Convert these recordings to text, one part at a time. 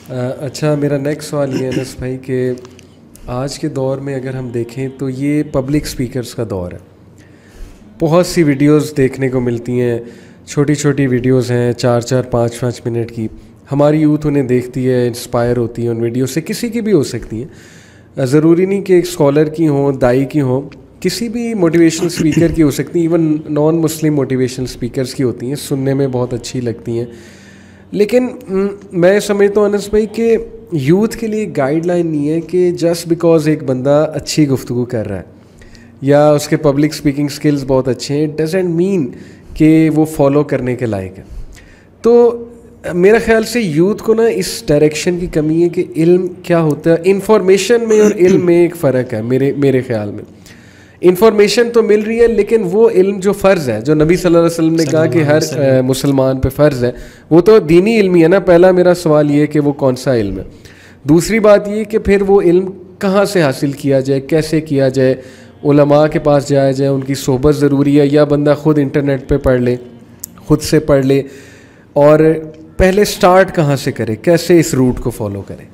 اچھا، میرا نیکسٹ سوال یہ ہے انس بھائی کہ آج کے دور میں اگر ہم دیکھیں تو یہ پبلک سپیکرز کا دور ہے. بہت سی ویڈیوز دیکھنے کو ملتی ہیں، چھوٹی چھوٹی ویڈیوز ہیں 4-4 5-5 منٹ کی. ہماری یوتھ انہیں دیکھتی ہے، انسپائر ہوتی ہے ان ویڈیو سے. کسی کی بھی ہو سکتی ہیں، ضروری نہیں کہ ایک اسکالر کی ہوں، دائی کی ہوں، کسی بھی موٹیویشنل اسپیکر کی ہو سکتی ہیں. Even non Muslim motivational speakers کی ہوتی ہیں، سننے میں بہت اچھی لگتی ہیں. لیکن میں سمجھتا ہوں انس بھائی کہ یوتھ کے لیے گائیڈ لائن نہیں ہے کہ جسٹ بیکاز ایک بندہ اچھی گفتگو کر رہا ہے یا اس کے پبلک اسپیکنگ اسکلز بہت اچھے ہیں، اٹ ڈزنٹ مین کہ وہ فالو کرنے کے لائق ہے. تو میرا خیال سے یوتھ کو نا اس ڈائریکشن کی کمی ہے کہ علم کیا ہوتا ہے. انفارمیشن میں اور علم میں ایک فرق ہے میرے خیال میں. انفارمیشن تو مل رہی ہے لیکن وہ علم جو فرض ہے، جو نبی صلی اللہ علیہ وسلم نے کہا کہ ہر مسلمان پہ فرض ہے، وہ تو دینی علم ہی ہے نا. پہلا میرا سوال یہ ہے کہ وہ کون سا علم ہے. دوسری بات یہ کہ پھر وہ علم کہاں سے حاصل کیا جائے، کیسے کیا جائے. علماء کے پاس جایا جائے، ان کی صحبت ضروری ہے، یا بندہ خود انٹرنیٹ پہ پڑھ لے، خود سے پڑھ لے. اور پہلے سٹارٹ کہاں سے کرے، کیسے اس روٹ کو فالو کرے.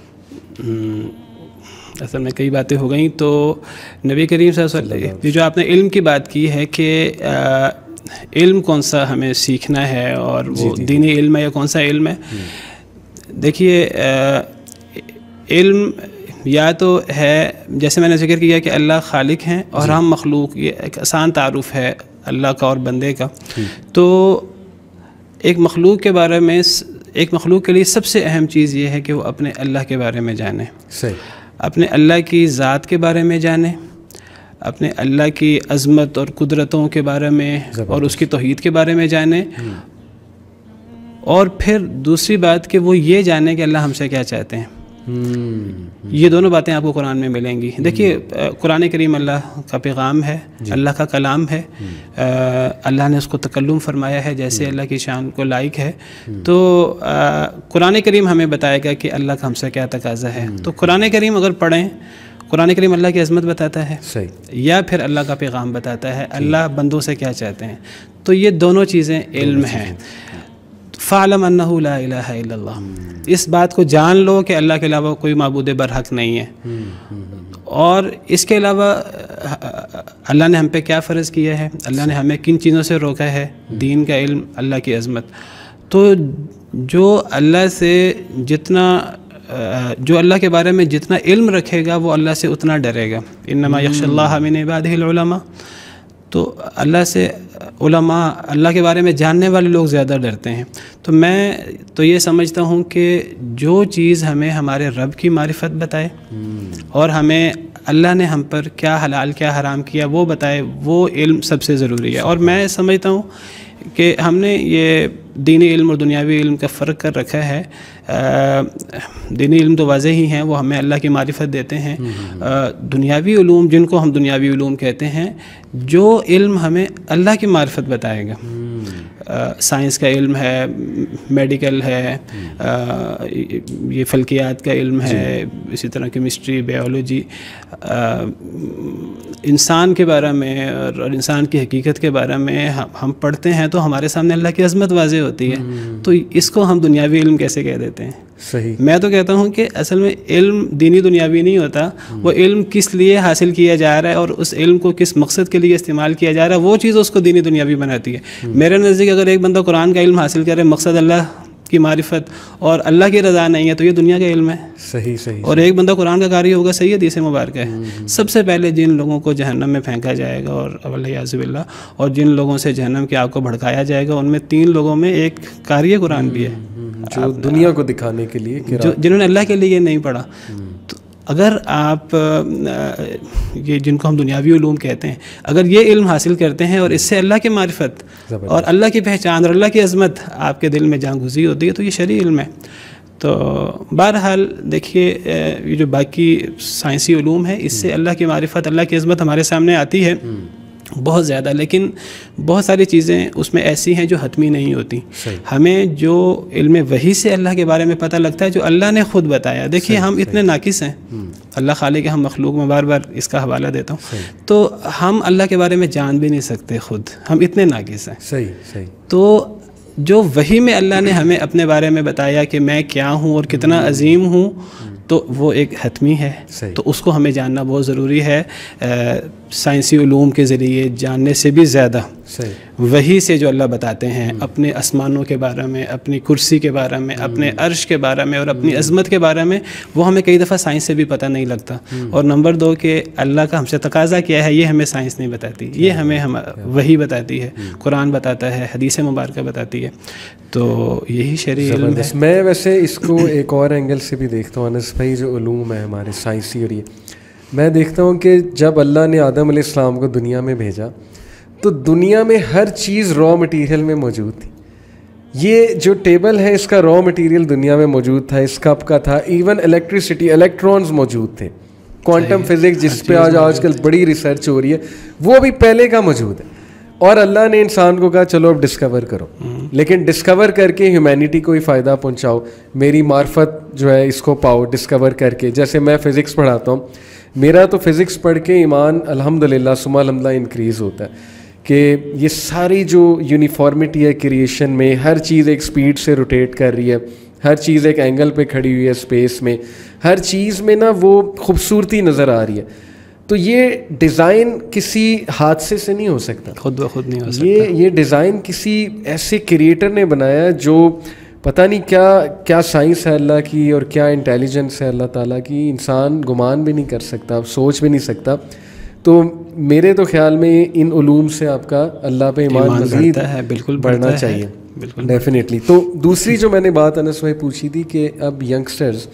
اصل میں کئی باتیں ہو گئیں. تو نبی کریم صلی اللہ علیہ وسلم جو آپ نے علم کی بات کی ہے کہ علم کون سا ہمیں سیکھنا ہے اور وہ دینی علم ہے یا کون سا علم ہے. دیکھیے علم یا تو ہے جیسے میں نے ذکر کیا کہ اللہ خالق ہیں اور ہم مخلوق، یہ ایک آسان تعارف ہے اللہ کا اور بندے کا. تو ایک مخلوق کے بارے میں، ایک مخلوق کے لیے سب سے اہم چیز یہ ہے کہ وہ اپنے اللہ کے بارے میں جانے، اپنے اللہ کی ذات کے بارے میں جانے، اپنے اللہ کی عظمت اور قدرتوں کے بارے میں اور اس کی توحید کے بارے میں جانے. اور پھر دوسری بات کہ وہ یہ جانے کہ اللہ ہم سے کیا چاہتے ہیں. یہ دونوں باتیں آپ کو قرآن میں ملیں گی. دیکھیے قرآن کریم اللہ کا پیغام ہے، اللہ کا کلام ہے. اللہ نے اس کو تکلم فرمایا ہے جیسے اللہ کی شان کو لائق ہے. تو قرآن کریم ہمیں بتائے گا کہ اللہ کا ہم سے کیا تقاضا ہے. تو قرآن کریم اگر پڑھیں، قرآن کریم اللہ کی عظمت بتاتا ہے یا پھر اللہ کا پیغام بتاتا ہے، اللہ بندوں سے کیا چاہتے ہیں. تو یہ دونوں چیزیں علم ہیں. فَعْلَمْ أَنَّهُ لَا إِلَهَ إِلَّا اللَّهُ، اس بات کو جان لو کہ اللہ کے علاوہ کوئی معبود برحق نہیں ہے. اور اس کے علاوہ اللہ نے ہم پہ کیا فرض کیا ہے، اللہ نے ہمیں کن چیزوں سے روکا ہے. دین کا علم، اللہ کی عظمت. تو جو اللہ سے جو اللہ کے بارے میں جتنا علم رکھے گا وہ اللہ سے اتنا ڈرے گا. انما یخشی اللہ من عبادہ العلماء. تو اللہ سے علماء، اللہ کے بارے میں جاننے والے لوگ زیادہ ڈرتے ہیں. تو میں تو یہ سمجھتا ہوں کہ جو چیز ہمیں ہمارے رب کی معرفت بتائے اور ہمیں اللہ نے ہم پر کیا حلال کیا حرام کیا وہ بتائے، وہ علم سب سے ضروری ہے. اور میں سمجھتا ہوں کہ ہم نے یہ دینی علم اور دنیاوی علم کا فرق کر رکھا ہے. دینی علم تو واضح ہی ہیں، وہ ہمیں اللہ کی معرفت دیتے ہیں. دنیاوی علوم جن کو ہم دنیاوی علوم کہتے ہیں، جو علم ہمیں اللہ کی معرفت بتائے گا. سائنس کا علم ہے، میڈیکل ہے، یہ فلکیات کا علم ہے، اسی طرح کیمسٹری، بیولوجی، انسان کے بارے میں اور انسان کی حقیقت کے بارے میں ہم پڑھتے ہیں تو ہمارے سامنے اللہ کی عظمت واضح ہوتی ہے. تو اس کو ہم دنیاوی علم کیسے کہہ دیتے ہیں؟ صحیح. میں تو کہتا ہوں کہ اصل میں علم دینی دنیاوی نہیں ہوتا. وہ علم کس لیے حاصل کیا جا رہا ہے اور اس علم کو کس مقصد کے لیے استعمال کیا جا رہا ہے، وہ چیز اس کو دینی دنیاوی بناتی ہے. میرے نزدیک اگر ایک بندہ قرآن کا علم حاصل کرے، مقصد اللہ کی معرفت اور اللہ کی رضا نہیں ہے، تو یہ دنیا کا علم ہے. صحیح. اور ایک بندہ قرآن کا قاری ہوگا، صحیح حدیث مبارکہ ہے. سب سے پہلے جن لوگوں کو جہنم میں پھینکا جائے گا اور والعیاذ باللہ، اور جن لوگوں سے جہنم کی آگ کو بھڑکایا جائے گا، ان میں 3 لوگوں میں ایک قاری قرآن بھی ہے، جو دنیا کو دکھانے کے لیے، جنہوں نے اللہ کے لیے نہیں پڑھا. تو اگر آپ یہ جن کو ہم دنیاوی علوم کہتے ہیں، اگر یہ علم حاصل کرتے ہیں اور اس سے اللہ کی معرفت اور اللہ کی پہچان اور اللہ کی عظمت آپ کے دل میں جان گزی ہوتی ہے، تو یہ شرعی علم ہے. تو بہرحال دیکھیے یہ جو باقی سائنسی علوم ہے، اس سے اللہ کی معرفت، اللہ کی عظمت ہمارے سامنے آتی ہے بہت زیادہ. لیکن بہت ساری چیزیں اس میں ایسی ہیں جو حتمی نہیں ہوتی. ہمیں جو علم وحی سے اللہ کے بارے میں پتہ لگتا ہے، جو اللہ نے خود بتایا. دیکھیے ہم اتنے ناقص ہیں، اللہ خالق ہے، ہم مخلوق. میں بار بار اس کا حوالہ دیتا ہوں. تو ہم اللہ کے بارے میں جان بھی نہیں سکتے خود، ہم اتنے ناقص ہیں. صحیح. تو جو وحی میں اللہ نے ہمیں اپنے بارے میں بتایا کہ میں کیا ہوں اور کتنا عظیم ہوں، تو وہ ایک حتمی ہے. تو اس کو ہمیں جاننا بہت ضروری ہے. سائنسی علوم کے ذریعے جاننے سے بھی زیادہ وحی سے جو اللہ بتاتے ہیں اپنے آسمانوں کے بارے میں، اپنی کرسی کے بارے میں، اپنے عرش کے بارے میں اور اپنی عظمت کے بارے میں، وہ ہمیں کئی دفعہ سائنس سے بھی پتہ نہیں لگتا. اور نمبر 2 کہ اللہ کا ہم سے تقاضا کیا ہے، یہ ہمیں سائنس نہیں بتاتی، یہ ہمیں وحی بتاتی ہے، قرآن بتاتا ہے، حدیث مبارکہ بتاتی ہے. تو یہی شرعی علم ہے. میں ویسے اس کو ایک اور اینگل سے بھی دیکھتا ہوں انس بھائی، جو علوم ہے ہمارے سائنسی، اور یہ میں دیکھتا ہوں کہ جب اللہ نے آدم علیہ السلام کو دنیا میں بھیجا تو دنیا میں ہر چیز را مٹیریل میں موجود تھی. یہ جو ٹیبل ہے اس کا را مٹیریل دنیا میں موجود تھا، اس کپ کا تھا، ایون الیکٹریسٹی، الیکٹرانز موجود تھے. کوانٹم فزکس جس پہ آج کل بڑی ریسرچ ہو رہی ہے، وہ بھی پہلے کا موجود ہے. اور اللہ نے انسان کو کہا چلو اب ڈسکور کرو، لیکن ڈسکور کر کے ہیومینٹی کو ہی فائدہ پہنچاؤ، میری معرفت جو ہے اس کو پاؤ ڈسکور کر کے. جیسے میں فزکس پڑھاتا ہوں، میرا تو فزکس پڑھ کے ایمان الحمدللہ ثم الحمدللہ انکریز ہوتا ہے کہ یہ ساری جو یونیفارمٹی ہے کریشن میں، ہر چیز ایک سپیڈ سے روٹیٹ کر رہی ہے، ہر چیز ایک اینگل پہ کھڑی ہوئی ہے اسپیس میں، ہر چیز میں نا وہ خوبصورتی نظر آ رہی ہے. تو یہ ڈیزائن کسی حادثے سے نہیں ہو سکتا، خود بخود نہیں ہو سکتا. یہ ڈیزائن کسی ایسے کریٹر نے بنایا جو پتہ نہیں کیا سائنس ہے اللہ کی اور کیا انٹیلیجنس ہے اللہ تعالیٰ کی، انسان گمان بھی نہیں کر سکتا، سوچ بھی نہیں سکتا. تو میرے تو خیال میں ان علوم سے آپ کا اللہ پہ ایمان مزید بالکل بڑھنا چاہیے. بالکل ڈیفینیٹلی. تو دوسری جو میں نے بات انس بھائی پوچھی تھی کہ اب ینگسٹرز،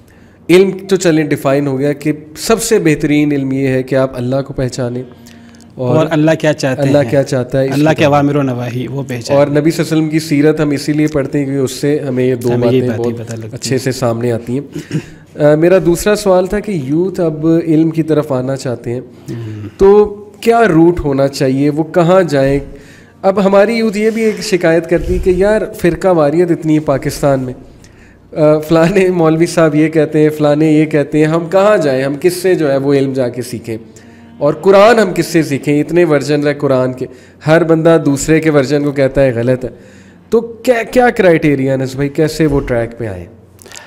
علم تو چلیں ڈیفائن ہو گیا کہ سب سے بہترین علم یہ ہے کہ آپ اللہ کو پہچانیں اور اللہ کیا چاہتے ہیں، اللہ کیا چاہتا ہے، اللہ کے اوامر و نواہی وہ پہچانیں. اور نبی صلی اللہ علیہ وسلم کی سیرت ہم اسی لیے پڑھتے ہیں کیونکہ اس سے ہمیں یہ 2 باتیں بہت اچھے سے سامنے آتی ہیں. میرا دوسرا سوال تھا کہ یوتھ اب علم کی طرف آنا چاہتے ہیں تو کیا روٹ ہونا چاہیے، وہ کہاں جائیں؟ اب ہماری یوتھ یہ بھی ایک شکایت کرتی کہ یار فرقہ واریت اتنی ہے پاکستان میں، فلانے مولوی صاحب یہ کہتے ہیں، فلانے یہ کہتے ہیں، ہم کہاں جائیں، ہم کس سے جو ہے وہ علم جا کے سیکھیں، اور قرآن ہم کس سے سیکھیں؟ اتنے ورژن ہے قرآن کے، ہر بندہ دوسرے کے ورژن کو کہتا ہے غلط ہے. تو کیا کرائٹیریا ہے بھائی، کیسے وہ ٹریک پہ آئیں؟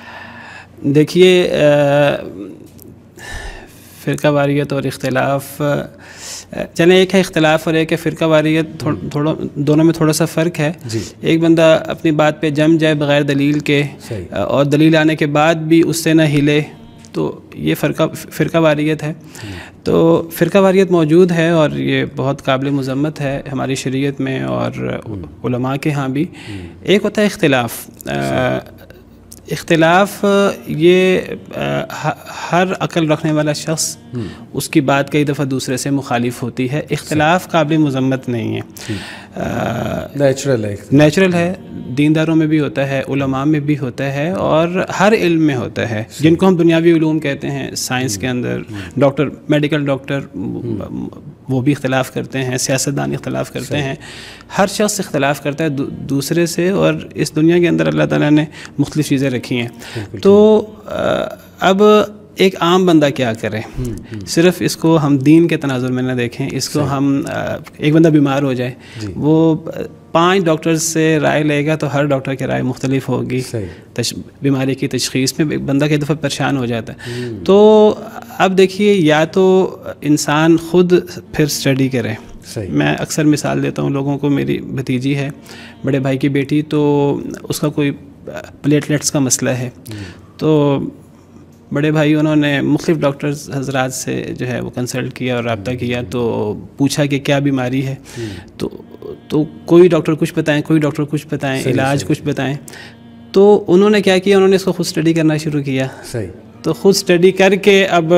دیکھیے فرقہ واریت اور اختلاف، چلیں ایک ہے اختلاف اور ایک ہے فرقہ واریت، تھوڑا دونوں میں تھوڑا سا فرق ہے. ایک بندہ اپنی بات پہ جم جائے بغیر دلیل کے اور دلیل آنے کے بعد بھی اس سے نہ ہلے، تو یہ فرقہ واریت ہے. تو فرقہ واریت موجود ہے اور یہ بہت قابل مذمت ہے ہماری شریعت میں اور علماء کے ہاں بھی. ایک ہوتا ہے اختلاف یہ ہر عقل رکھنے والا شخص اس کی بات کئی دفعہ دوسرے سے مخالف ہوتی ہے. اختلاف قابل مذمت نہیں ہے، نیچرل ہے، دینداروں میں بھی ہوتا ہے، علماء میں بھی ہوتا ہے اور ہر علم میں ہوتا ہے. جن کو ہم دنیاوی علوم کہتے ہیں، سائنس کے اندر ڈاکٹر، میڈیکل ڈاکٹر وہ بھی اختلاف کرتے ہیں، سیاستدان اختلاف کرتے ہیں، ہر شخص اختلاف کرتا ہے دوسرے سے. اور اس دنیا کے اندر اللہ تعالیٰ نے مختلف چیزیں رکھی ہیں. تو اب ایک عام بندہ کیا کرے؟ صرف اس کو ہم دین کے تناظر میں نہ دیکھیں، اس کو ہم ایک بندہ بیمار ہو جائے، وہ 5 ڈاکٹرز سے رائے لے گا تو ہر ڈاکٹر کی رائے مختلف ہوگی. بیماری کی تشخیص میں بندہ کئی دفعہ پریشان ہو جاتا ہے. تو اب دیکھیے، یا تو انسان خود پھر اسٹڈی کرے. میں اکثر مثال دیتا ہوں لوگوں کو، میری بھتیجی ہے، بڑے بھائی کی بیٹی، تو اس کا کوئی پلیٹلیٹس کا مسئلہ ہے. تو بڑے بھائی انہوں نے مختلف ڈاکٹرز حضرات سے جو ہے وہ کنسلٹ کیا اور رابطہ کیا، تو پوچھا کہ کیا بیماری ہے. تو کوئی ڈاکٹر کچھ بتائیں، کوئی ڈاکٹر کچھ بتائیں، علاج کچھ بتائیں. تو انہوں نے کیا کیا، انہوں نے اس کو خود اسٹڈی کرنا شروع کیا. تو خود اسٹڈی کر کے اب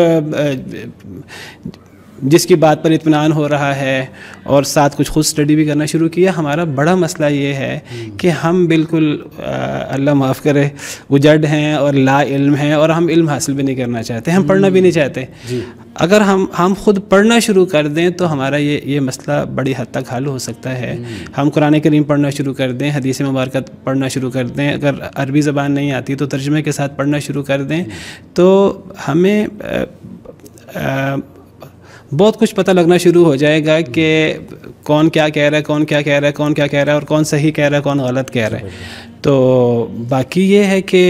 جس کی بات پر اطمینان ہو رہا ہے اور ساتھ کچھ خود اسٹڈی بھی کرنا شروع کیا. ہمارا بڑا مسئلہ یہ ہے کہ ہم بالکل اللہ معاف کرے اجڑ ہیں اور لا علم ہیں، اور ہم علم حاصل بھی نہیں کرنا چاہتے، ہم پڑھنا بھی نہیں چاہتے. اگر ہم خود پڑھنا شروع کر دیں تو ہمارا یہ مسئلہ بڑی حد تک حل ہو سکتا ہے. ہم قرآن کریم پڑھنا شروع کر دیں، حدیث مبارکہ پڑھنا شروع کر دیں، اگر عربی زبان نہیں آتی تو ترجمے کے ساتھ پڑھنا شروع کر دیں. تو ہمیں بہت کچھ پتہ لگنا شروع ہو جائے گا کہ کون کیا کہہ رہا ہے، کون کیا کہہ رہا ہے، کون کیا کہہ رہا ہے، اور کون صحیح کہہ رہا ہے، کون غلط کہہ رہا ہے. تو باقی یہ ہے کہ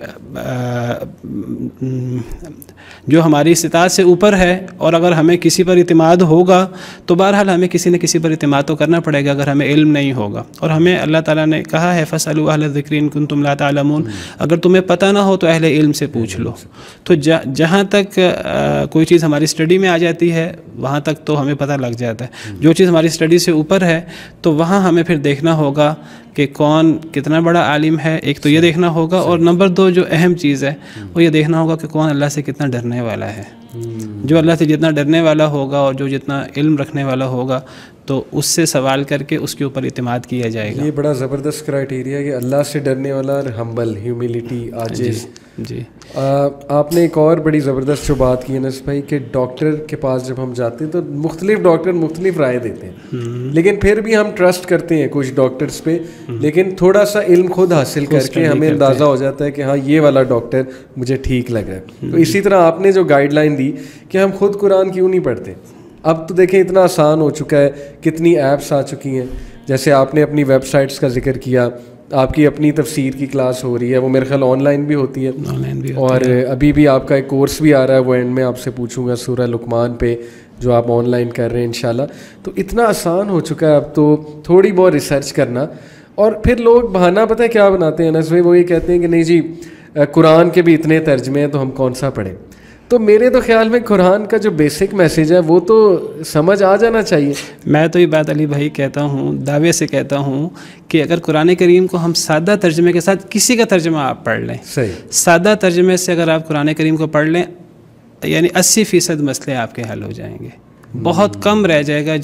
جو ہماری استطاعت سے اوپر ہے، اور اگر ہمیں کسی پر اعتماد ہوگا تو بہرحال ہمیں کسی نہ کسی پر اعتماد تو کرنا پڑے گا اگر ہمیں علم نہیں ہوگا. اور ہمیں اللہ تعالیٰ نے کہا ہے فَاسْأَلُوا أَهْلَ الذِّكْرِ إِن كُنتُمْ لَا تَعْلَمُونَ، اگر تمہیں پتہ نہ ہو تو اہل علم سے پوچھ لو. تو جہاں تک کوئی چیز ہماری اسٹڈی میں آ جاتی ہے وہاں تک تو ہمیں پتہ لگ جاتا ہے. جو چیز ہماری اسٹڈی سے اوپر ہے تو وہاں ہمیں پھر دیکھنا ہوگا کہ کون کتنا بڑا عالم ہے. ایک تو یہ دیکھنا ہوگا، اور نمبر 2 جو اہم چیز ہے وہ یہ دیکھنا ہوگا کہ کون اللہ سے کتنا ڈرنے والا ہے. جو اللہ سے جتنا ڈرنے والا ہوگا اور جو جتنا علم رکھنے والا ہوگا تو اس سے سوال کر کے اس کے اوپر اعتماد کیا جائے گا. یہ بڑا زبردست کرائٹیریا کہ اللہ سے ڈرنے والا اور ہمبل، ہیوملٹی، عاجز. جی آپ نے ایک اور بڑی زبردست جو بات کی انس بھائی کہ ڈاکٹر کے پاس جب ہم جاتے ہیں تو مختلف ڈاکٹر مختلف رائے دیتے ہیں، لیکن پھر بھی ہم ٹرسٹ کرتے ہیں کچھ ڈاکٹرز پہ، لیکن تھوڑا سا علم خود حاصل کر کے ہمیں اندازہ ہو جاتا ہے کہ ہاں یہ والا ڈاکٹر مجھے ٹھیک لگ رہا ہے. تو اسی طرح آپ نے جو گائیڈ لائن دی کہ ہم خود قرآن کیوں نہیں پڑھتے. اب تو دیکھیں اتنا آسان ہو چکا ہے، کتنی ایپس آ چکی ہیں. جیسے آپ نے اپنی ویب سائٹس کا ذکر کیا، آپ کی اپنی تفسیر کی کلاس ہو رہی ہے، وہ میرے خیال آن لائن بھی ہوتی ہے، اور ابھی بھی آپ کا ایک کورس بھی آ رہا ہے، وہ اینڈ میں آپ سے پوچھوں گا سورہ لقمان پہ جو آپ آن لائن کر رہے ہیں انشاءاللہ. تو اتنا آسان ہو چکا ہے اب تو تھوڑی بہت ریسرچ کرنا. اور پھر لوگ بہانہ پتہ ہے کیا بناتے ہیں انس بھائی، وہ یہ کہتے ہیں کہ نہیں جی قرآن کے بھی اتنے ترجمے ہیں تو ہم کون سا پڑھیں. تو میرے تو خیال میں قرآن کا جو بیسک میسیج ہے وہ تو سمجھ آ جانا چاہیے. میں تو یہ بات علی بھائی کہتا ہوں، دعوے سے کہتا ہوں کہ اگر قرآن کریم کو ہم سادہ ترجمے کے ساتھ کسی کا ترجمہ آپ پڑھ لیں، صحیح سادہ ترجمے سے اگر آپ قرآن کریم کو پڑھ لیں، یعنی 80% مسئلے آپ کے حل ہو جائیں گے. بہت کم رہ جائے گا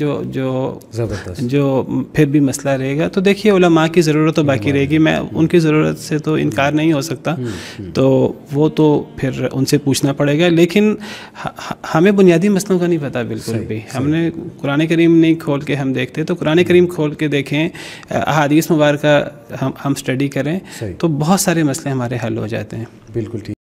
جو پھر بھی مسئلہ رہے گا. تو دیکھیے علماء کی ضرورت تو باقی رہے گی، میں ان کی ضرورت سے تو انکار نہیں ہو سکتا، تو وہ تو پھر ان سے پوچھنا پڑے گا. لیکن ہمیں بنیادی مسئلوں کا نہیں پتہ بالکل بھی. ہم نے قرآن کریم نہیں کھول کے ہم دیکھتے، تو قرآن کریم کھول کے دیکھیں، احادیث مبارکہ ہم اسٹڈی کریں تو بہت سارے مسئلے ہمارے حل ہو جاتے ہیں. بالکل ٹھیک.